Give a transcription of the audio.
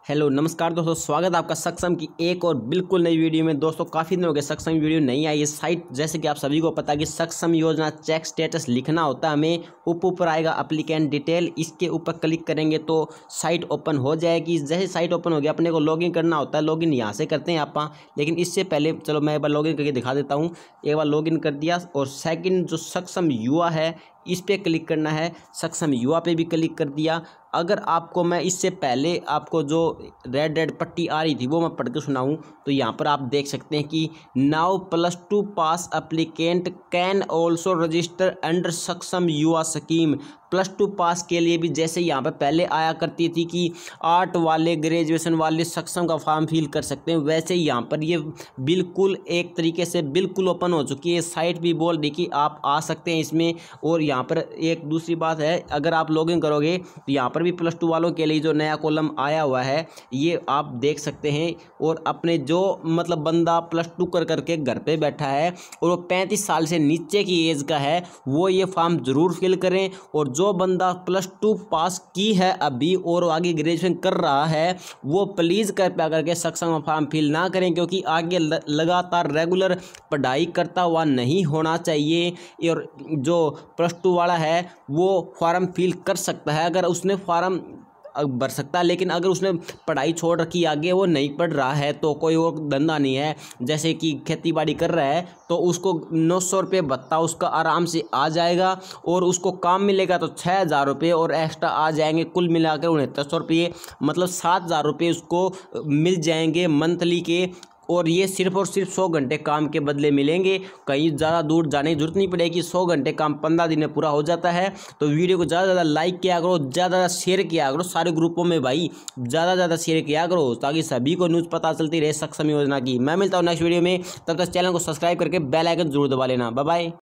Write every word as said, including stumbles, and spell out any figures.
Hello नमस्कार दोस्तों, स्वागत है आपका सक्षम की एक और बिल्कुल नई वीडियो में। दोस्तों काफ़ी दिन हो गए सक्षम वीडियो नहीं आई है। साइट जैसे कि आप सभी को पता है कि सक्षम योजना चेक स्टेटस लिखना होता है हमें। ऊपर ऊपर आएगा एप्लीकेंट डिटेल, इसके ऊपर क्लिक करेंगे तो साइट ओपन हो जाएगी। जैसे साइट ओपन हो गया अपने को लॉगिन करना होता है। लॉगिन यहाँ से करते हैं आप, लेकिन इससे पहले चलो मैं एक बार लॉगिन करके दिखा देता हूँ। एक बार लॉगिन कर दिया और सेकंड जो सक्षम युवा है इस पर क्लिक करना है। सक्षम युवा पे भी क्लिक कर दिया। अगर आपको मैं इससे पहले आपको जो रेड रेड पट्टी आ रही थी वो मैं पढ़ के सुनाऊँ तो यहाँ पर आप देख सकते हैं कि now plus two pass applicant can also register under Saksham Yuva scheme. Plus two पास के लिए भी जैसे यहाँ पर पहले आया करती थी कि आर्ट वाले ग्रेजुएशन वाले सक्षम का फॉर्म फिल कर सकते हैं, वैसे यहाँ पर ये बिल्कुल एक तरीके से बिल्कुल ओपन हो चुकी है। साइट भी बोल रही कि आप आ सकते हैं इसमें। और यहाँ पर एक दूसरी बात है, अगर आप लॉगिन करोगे तो यहाँ पर भी प्लस टू वालों के लिए जो नया कॉलम आया हुआ है ये आप देख सकते हैं। और अपने जो मतलब बंदा प्लस टू कर करके घर पे बैठा है और वो पैंतीस साल से नीचे की एज का है वो ये फॉर्म ज़रूर फिल करें। और जो बंदा प्लस टू पास की है अभी और आगे ग्रेजुएशन कर रहा है वो प्लीज़ कृपया करके सक्षम फॉर्म फिल ना करें, क्योंकि आगे लगातार रेगुलर पढ़ाई करता हुआ नहीं होना चाहिए। और जो प्लस टू वाला है वो फॉर्म फिल कर सकता है, अगर उसने फॉर्म भर सकता है, लेकिन अगर उसने पढ़ाई छोड़ रखी आगे वो नहीं पढ़ रहा है तो कोई और धंधा नहीं है, जैसे कि खेती बाड़ी कर रहा है तो उसको नौ सौ रुपये भत्ता उसका आराम से आ जाएगा। और उसको काम मिलेगा तो छः हज़ार रुपये और एक्स्ट्रा आ जाएंगे, कुल मिलाकर उनहत्तर सौ रुपये मतलब सात हज़ार रुपये उसको मिल जाएंगे मंथली के। और ये सिर्फ और सिर्फ सौ घंटे काम के बदले मिलेंगे, कहीं ज़्यादा दूर जाने की जरूरत नहीं पड़ेगी। सौ घंटे काम पंद्रह दिन में पूरा हो जाता है। तो वीडियो को ज़्यादा ज़्यादा लाइक किया करो, ज़्यादा ज़्यादा शेयर किया करो सारे ग्रुपों में भाई, ज़्यादा ज़्यादा शेयर किया करो ताकि सभी को न्यूज़ पता चलती रहे सक्षम योजना की। मैं मिलता हूँ नेक्स्ट वीडियो में, तब तक चैनल को सब्सक्राइब करके बेल आइकन जरूर दबा लेना। Bye bye.